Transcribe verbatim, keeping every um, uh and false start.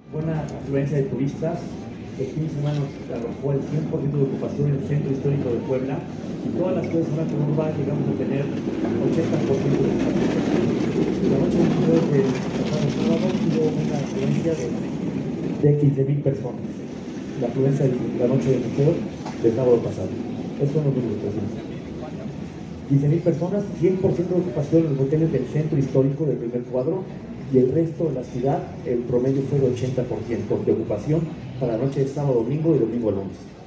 buena afluencia de turistas. El fin de semana nos arrojó el cien por ciento de ocupación en el centro histórico de Puebla y todas las calles de zona conurbana llegamos a tener ochenta por ciento de ocupación. La noche del veintidós del pasado sábado tuvo una afluencia de, de quince mil personas. La afluencia de la noche del veintidós del sábado pasado. Esos son los números precisos. quince mil personas, cien por ciento de ocupación en los hoteles del centro histórico del primer cuadro, y el resto de la ciudad, el promedio fue de ochenta por ciento de ocupación para la noche de sábado, domingo y domingo a lunes.